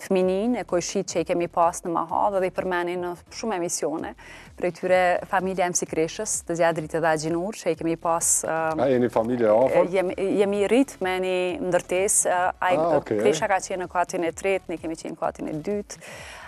fëminin e kojshit që i kemi pas në Mahall dhe i përmeni në shumë emisione, prej tyre familja MC Kreshës, të Zjadrit edhe Agjinur, që i kemi pas... A jeni familje afër? Jemi rrit me një ndërtes, Kresha ka qenë në katin e tretë, ne kemi qenë në katin e dytë.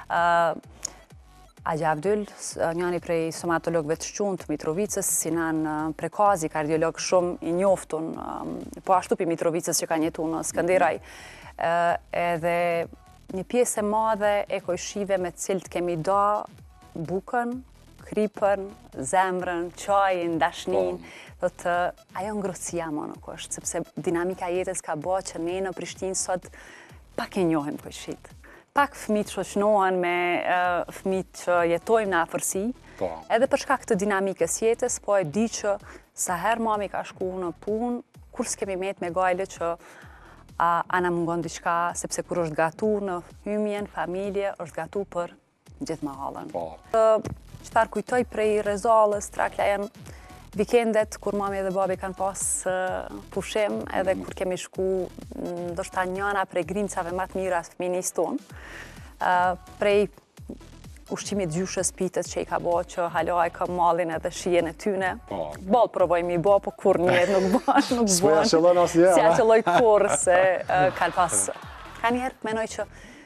Agja Abdyl, njani prej stomatologëve të shqunë të Mitrovicës, Sinan Prekazi, kardiolog shumë i njoftun, po ashtu pi Mitrovicës që ka jetu në Skënderaj, edhe një pjesë e madhe e kojshive me cilët kemi da bukën, kripën, zemrën, qajin, dashnin, do të ajo ngrohtësia më nuk është, sepse dinamika jetës ka bo që ne në Prishtinë sot pak e njohim kojshit. Pak fëmijët shoqënohen me fëmijët që jetojmë në afërsi, edhe për shkak të dinamikës jetës, po e di që sa herë mami ka shku në punë, kur s'kemi met me gajle që ana mungon diçka, sepse kur është gatu në hymjen, familje, është gatu për gjithë mahallën. Qëfar kujtoj prej Rezallës, Trakla janë vikendet kur mami dhe babi kanë pas pushim, edhe kur kemi shku ndoshta njëna prej grimcave më të mira të fëminisë tonë, prej ushqimit gjyshës pitët që i ka bo që haloj ka mallin edhe shijen e tyne. Ball provojmë i bo, po kur njerë nuk bën. Si aqëlloj kur se kanë pas. Ka njerë menoj që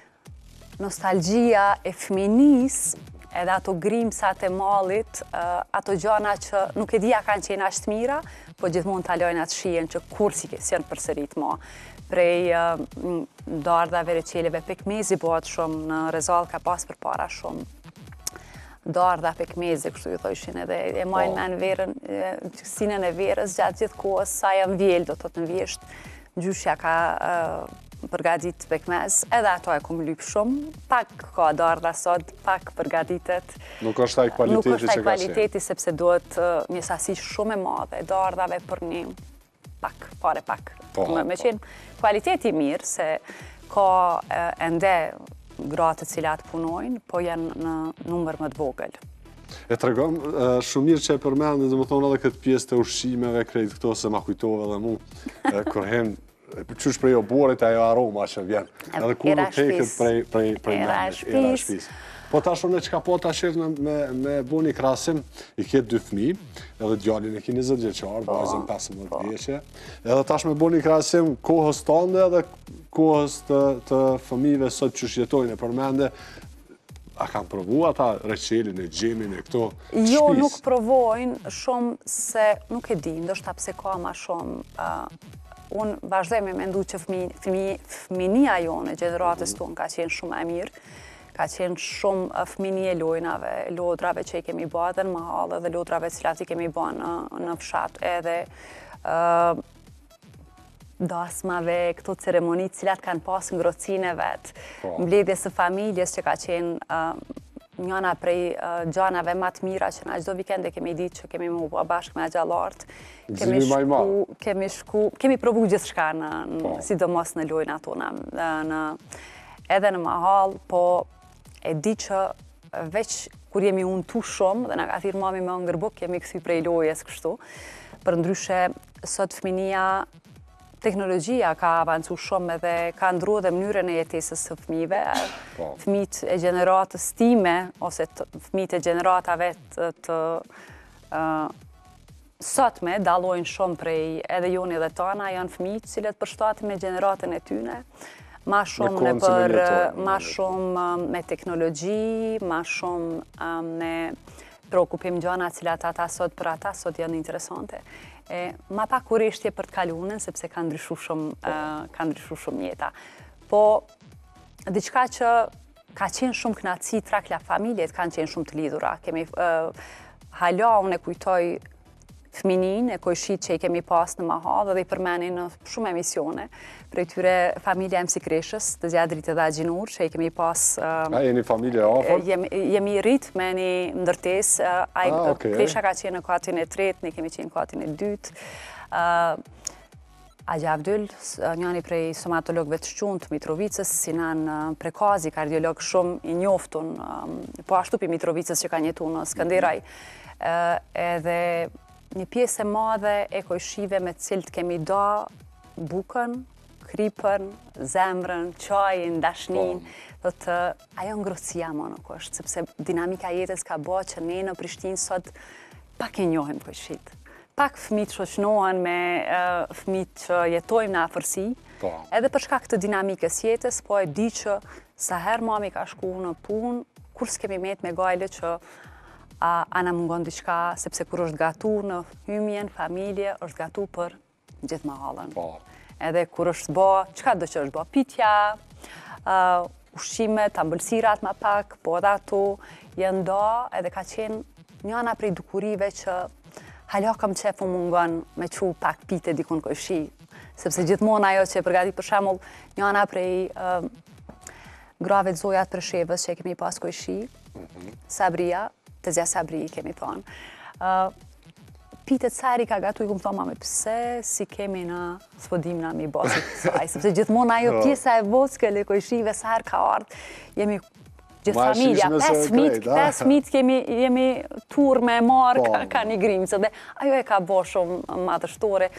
nostalgjia e fëminisë edhe ato grimsat e mallit, ato gjana që nuk e dija kanë qenë ashtë mira, po gjithmonë talojnë atë shijen që kur si janë përsërit ma. Prej dardhave, reqeleve, pekmezi bëhet shumë, në Rezall ka pas për para shumë. Dardha, pekmezi, kështu ju thoshin edhe, e majnë me në verën, sinën e verës gjatë gjithë kohës, sa jam vjellë, do të të nëvjesht, gjyshja ka përgadit pekmez, edhe ato e kum lyp shumë, pak ka dardha sot, pak përgaditet. Nuk është taj kvaliteti që ka qenë. Nuk është taj kvaliteti, sepse duhet një sasi shumë e madhe, dardhave për një pak. Me qenë kvaliteti mirë, se ka ende gratë cilat punojnë, po janë në numër më të vogël. E të regom, shumë mirë që e përmendë, dhe më thonë edhe këtë pjesë të ushqimeve, krejt këto se ma kujtove dhe mu, kur hem qysh prej oborit ajo aroma që vjen. Edhe kur nuk teket prej era shpis. Po ta shumë në qka po ta shirë me bo një krasim, i ketë 2 fëmijë, edhe djallin e ki 20 vjeqar, bajzën 15 vjeqe. Edhe tash me bo një krasim kohës tënde edhe kohës të fëmijëve sot që shjetojnë e përmende, a kanë provu ata reqelin e gjemin e këto shpis? Jo, nuk provojnë shumë se nuk e di, ndoshta pse ka ma shumë. Unë vazhdoj me mendu që fëminia jone, gjeneratës tonë, ka qenë shumë e mirë, ka qenë shumë fëminie lojnave, lodrave që i kemi ba edhe në mahallë, edhe lodrave cilat i kemi ba në fshat, edhe dasmave, këto ceremonit cilat kanë pas ngrotësine vetë, mbledhjes së familjes që ka qenë njëna prej gjanave më të mira që na çdo vikende kemi ditë që kemi mu bashkë me gjallartë. Kemi provu gjithçka sidomos në lojna tona, edhe në mahall, po e di që veç kur jemi untu shumë, dhe na ka thirrë mami me ëngërbuk, kemi kthy prej lojes kështu. Përndryshe, sot fëminia, teknologjia ka avancu shumë edhe ka ndru dhe mënyrën e jetesës së fëmijëve. Fëmijët e gjeneratës time, ose fëmijët e gjeneratave të sotme, dallojnë shumë prej edhe joni dhe tana, janë fëmijët cilët përshtaten me gjeneratën e tyne, ma shumë me teknologji, ma shumë me preokupim gjana cilat ata sot për ata sot janë interesante. Ma pak kureshtje për të kalunën, sepse ka ndryshu shumë jeta. Po, diçka që ka qenë shumë knaci, Trakla familjet kanë qenë shumë të lidhura. Hala unë e kujtoj fëminin e kojshit që i kemi pas në mahallë dhe i përmeni në shumë emisione, prej tyre familja MC Kreshës, të Zjadrit edhe Agjinur, që i kemi pas... A jeni familje afër? Jemi rrit me një ndërtes, Kresha ka qenë në katin e tretë, ne kemi qenë në katin e dytë. Agja Abdyl, njani prej stomatologëve të shqunë të Mitrovicës, Sinan Prekazi, kardiolog shumë i njoftun, po ashtu pi Mitrovicës që ka jetu në Skënderaj, edhe një pjesë e madhe e kojshive me cilët kemi da bukën, kripën, zemrën, qajin, dashnin, Thotë, ajo ngrohtësia më nuk është, sepse dinamika jetës ka bë që ne në Prishtinë sot pak e njohim koqshit. Pak fëmijët shoqënohen me fëmijët që jetojmë në afërsi, edhe për shkak të dinamikës jetës, po e di që sa herë mami ka shku në punë, kur s'kemi met me gajle që a na mungon diçka, sepse kur është gatu në hymjen, familje, është gatu për gjithë mahallën. Edhe kur është bë, çka do që është bë? Pitja, ushqimet, ambëlsirat ma pak, po edhe ato janë do, edhe ka qenë njëna prej dukurive që hala kam qef u mungon me qu pak pite dikun koqshi. Sepse gjithmonë ajo që e përgatit për shembull njëna prej grave të zojat për shevës që e kemi pas koqshi, Sabria, të zja Sabri kemi thonë. Pitet sari ka gatu i këmë thonë, mame, pse si kemi në s'podim na mi bosi saj, sepse gjithmonë ajo pjesa e voskële koqshive sa herë ka ardhë, jemi gjithë familja, 5 fëmijë jemi tur me marë ka një grimcë, dhe ajo e ka bo shumë madhështore,